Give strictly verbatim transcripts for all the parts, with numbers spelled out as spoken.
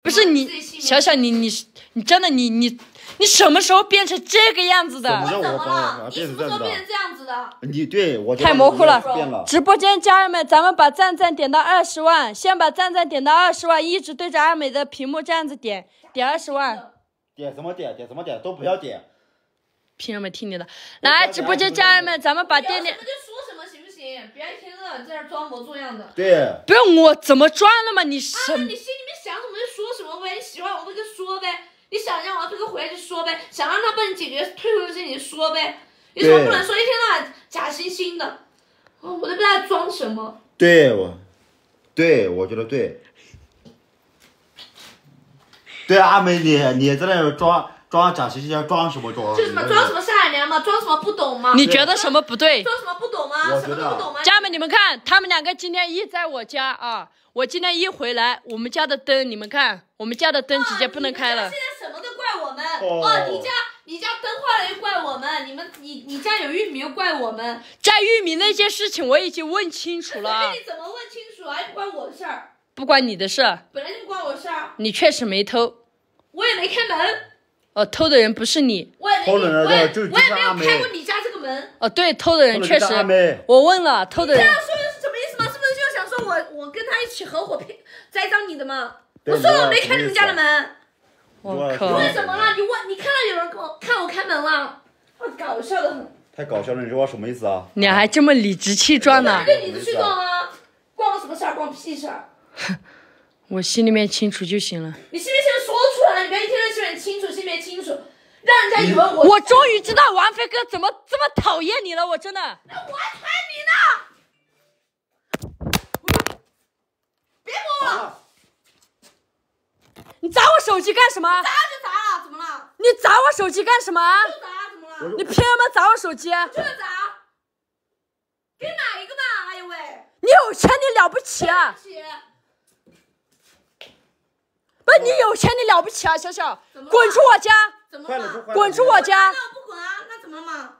不是你，小小你你你真的你你你什么时候变成这个样子的？ 我怎么了？你什么时候变成这样子的？ 你对我太模糊了。 了直播间家人们，咱们把赞赞点到二十万，先把赞赞点到二十万，一直对着阿美的屏幕这样子点，点二十万。 点什么点？点什么点？都不要点。 凭什么听你的？来，直播间家人们，咱们把店店。 什么就说什么行不行？别一天到晚在那装模作样的。 对。 不用我怎么装了嘛？你什？ 啊，你心里面想什么就说什么呗。你喜欢王飞哥说呗，你想让王飞哥回来就说呗，想让他帮你解决退婚的事情你说呗。你怎么不能说一天到晚假惺惺的？哦，我都不知道装什么。 对我，对我觉得对。对阿美，你你在那装。装假惺惺，装什么装？ 就什么装什么善良嘛，装什么不懂吗？ 你觉得什么不对？ 装什么不懂吗？什么都不懂吗？ 家人们，你们看，他们两个今天一在我家啊，我今天一回来，我们家的灯，你们看，我们家的灯直接不能开了。 啊、现在什么都怪我们哦，哦你家你家灯坏了又怪我们，你们你你家有玉米又怪我们。 摘玉米那件事情我已经问清楚了。 那你怎么问清楚啊？又不关我的事儿。 不关你的事。 本来就不关我的事儿。 你确实没偷。 我也没开门。 哦，偷的人不是你， 我也没， 偷的人我也就我也没有开过你家这个门。 哦，对，偷的人确实，我问了，偷的人。 你这样说的是什么意思吗？是不是就想说我我跟他一起合伙骗栽赃你的吗？我说了我没开你们家的门。 我靠！ 你问什么了？你问，你看到有人跟我看我开门了？我搞笑的很。 太搞笑了，你说什么意思啊？ 你还这么理直气壮呢？ 跟理直气壮啊！关我什么事儿？关我屁事儿！ 我心里面清楚就行了。 你心里面先说出来，你不要一天天心里面清楚，心里面清楚，让人家以为我…… 我终于知道王飞哥怎么这么讨厌你了，我真的。 那我还讨厌你呢！别摸了！ 你砸我手机干什么？ 砸就砸了，怎么了？ 你砸我手机干什么？ 就砸，怎么了？ 你凭什么砸我手机？ 就是砸。给你买一个嘛！哎呦喂！ 你有钱你了不起啊！不是你有钱你了不起啊，小小，滚出我家！ 怎么了？ 滚出我家！ 那我不滚啊，那怎么了嘛？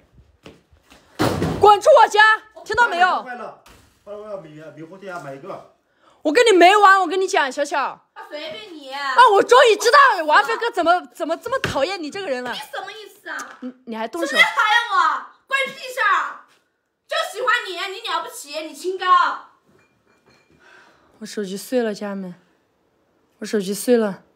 滚出我家！听到没有？ 坏了，坏了，我要米米货店买一个。 我跟你没完，我跟你讲，小小。 啊，随便你。 啊，我终于知道王飞哥怎么怎么这么讨厌你这个人了。 你什么意思啊？ 你你还动手？ 什么叫讨厌我？关你屁事儿！就喜欢你，你了不起，你清高。 我手机碎了，家人们。我手机碎了，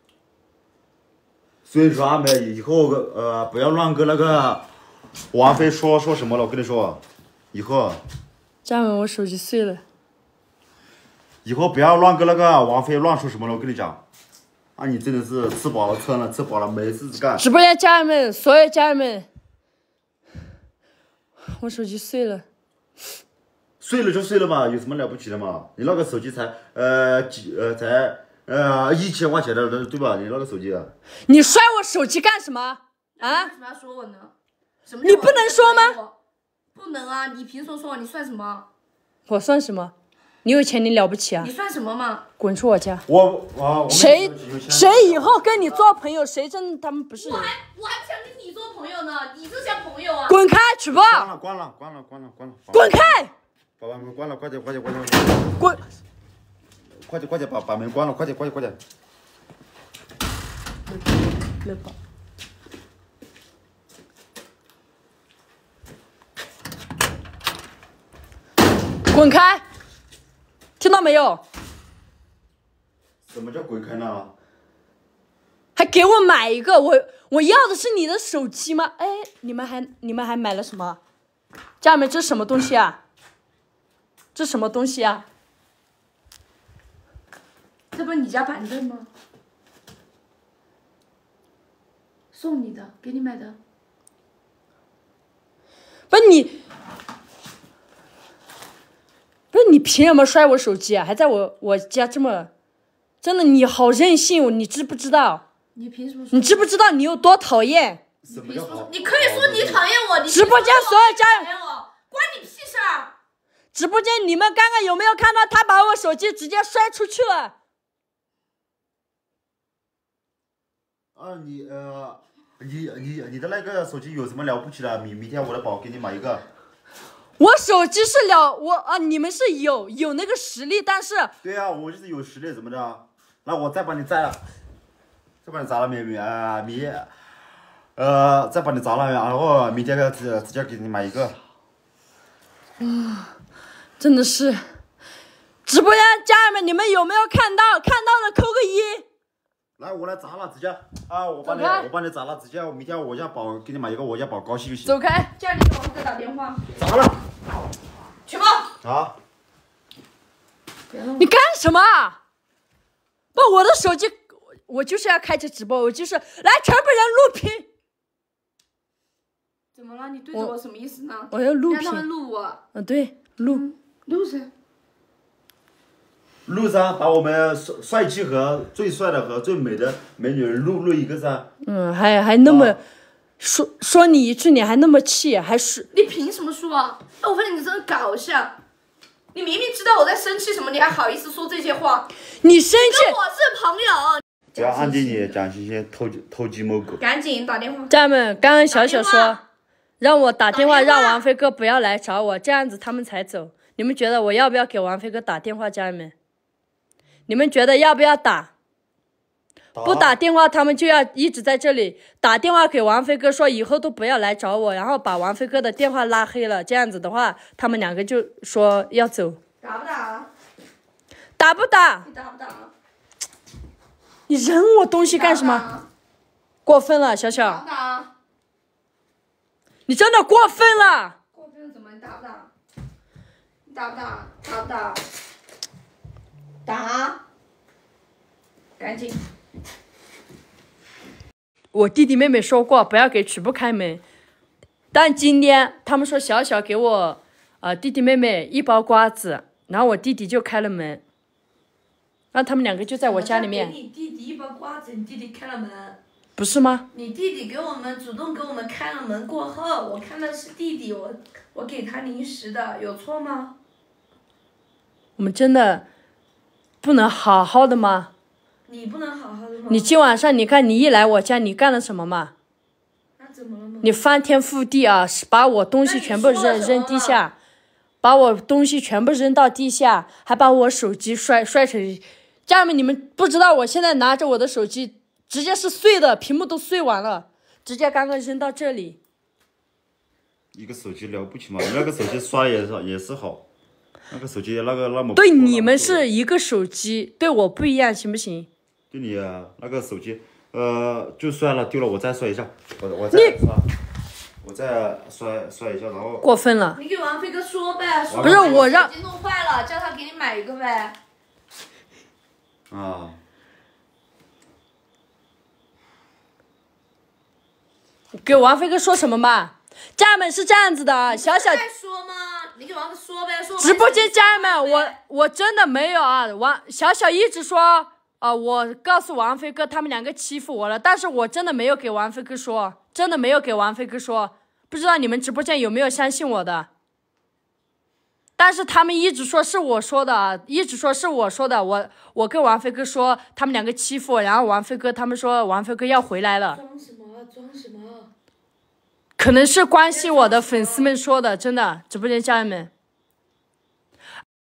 所以说阿美以后呃不要乱跟那个王菲说说什么了，我跟你说，以后家人们我手机碎了， 以后不要乱跟那个王菲乱说什么了，我跟你讲，啊你真的是吃饱了撑了，吃饱了没事干。 直播间家人们，所有家人们，我手机碎了。 碎了就碎了嘛，有什么了不起的嘛？你那个手机才呃几呃才。呃，一千块钱的，对吧？你那个手机啊？ 你摔我手机干什么？啊？ 为什么要说我呢？什么？ 你不能说吗？ 不能啊！你凭什么说我？你算什么？ 我算什么？你有钱你了不起啊？ 你算什么嘛？ 滚出我家！ 我我谁谁以后跟你做朋友，谁真他们不是人？ 我还我还不想跟你做朋友呢，你这像朋友啊！ 滚开！直播！ 关了关了关了关了关了！ 滚开！ 把门关了，快点快点快点！ 滚！ 快点快点把把门关了，快点快点快点！ 没跑。滚开！听到没有？ 什么叫滚开呢？ 还给我买一个，我我要的是你的手机吗？哎，你们还你们还买了什么？家人们，这是什么东西啊？这什么东西啊？ 这不是你家板凳吗？送你的，给你买的。 不是你，不是你凭什么摔我手机啊？还在我我家这么，真的你好任性，你知不知道？ 你凭什么？ 你知不知道你有多讨厌？ 什么叫好？ 你可以说你讨厌我，你直播间所有家人讨厌我，关你屁事儿！ 直播间你们刚刚有没有看到他把我手机直接摔出去了？ 啊，你呃，你你你的那个手机有什么了不起的？明明天我来宝给你买一个。 我手机是了，我啊，你们是有有那个实力，但是。 对呀、啊，我就是有实力，怎么的？ 那我再帮你摘了，再帮你摘了明明啊明，呃，再帮你摘了，然后明天直直接给你买一个。 啊，真的是，直播间家人们，你们有没有看到？看到的扣个一。 来，我来砸了，直接啊！我帮你，我帮你砸了，直接我明天我家宝给你买一个我家宝高兴就行。 走开！ 叫你给王哥打电话。 砸了。 去吧。 啊！ 你干什么？把我的手机，我就是要开着直播，我就是来全部人录屏。 怎么了？你对着我什么意思呢？ 我要录屏。 让他们录我。 嗯，对，录。 嗯、录谁？ 录噻，把我们帅帅气和最帅的和最美的美女录录一个噻。 嗯，还还那么、啊、说说你一句，你还那么气，还是你凭什么说啊？哎，我发现你真的搞笑。你明明知道我在生气什么，你还好意思说这些话？ 你生气？ 跟我是朋友。 不要暗地里讲这些偷偷鸡摸狗。 赶紧打电话。 家人们，刚刚小小说让我打电话，让王飞哥不要来找我，这样子他们才走。你们觉得我要不要给王飞哥打电话？家人们？你们觉得要不要打？打不打电话，他们就要一直在这里打电话给王飞哥，说以后都不要来找我，然后把王飞哥的电话拉黑了。这样子的话，他们两个就说要走。 打不打？ 打不打？ 你打不打？ 你扔我东西干什么？过分了，小小。 打不打？ 你真的过分了。 过分了怎么？你打不打？你打不打？打不打？打！赶紧！ 我弟弟妹妹说过不要给曲布开门，但今天他们说小小给我呃弟弟妹妹一包瓜子，然后我弟弟就开了门，然后他们两个就在我家里面。 给你弟弟一包瓜子，你弟弟开了门。 不是吗？ 你弟弟给我们主动给我们开了门过后，我看到是弟弟，我我给他零食的，有错吗？ 我们真的不能好好的吗？ 你不能好好的吗？ 你今晚上你看你一来我家，你干了什么嘛？ 那怎么了吗？ 你翻天覆地啊，把我东西全部扔扔地下，把我东西全部扔到地下，还把我手机摔摔成。家人们，你们不知道，我现在拿着我的手机，直接是碎的，屏幕都碎完了，直接刚刚扔到这里。 一个手机了不起嘛？你那个手机刷也是也是好。那个手机那个那么对你们是一个手机，对我不一样，行不行？ 对你啊，那个手机，呃，就摔了丢了，我再摔一下，我我再刷，我再摔摔一下，然后过分了。 你给王飞哥说呗，说不是我让手机弄坏了，叫他给你买一个呗。 啊。 给王飞哥说什么嘛？家人们是这样子的，小小再说吗？你给王哥说呗，说。 直播间家人们，我我真的没有啊，王小小一直说，啊、呃，我告诉王飞哥他们两个欺负我了，但是我真的没有给王飞哥说，真的没有给王飞哥说，不知道你们直播间有没有相信我的？但是他们一直说是我说的，一直说是我说的，我我跟王飞哥说他们两个欺负我，然后王飞哥他们说王飞哥要回来了。 装什么？装什么？ 可能是关系我的粉丝们说的，真的，直播间家人们。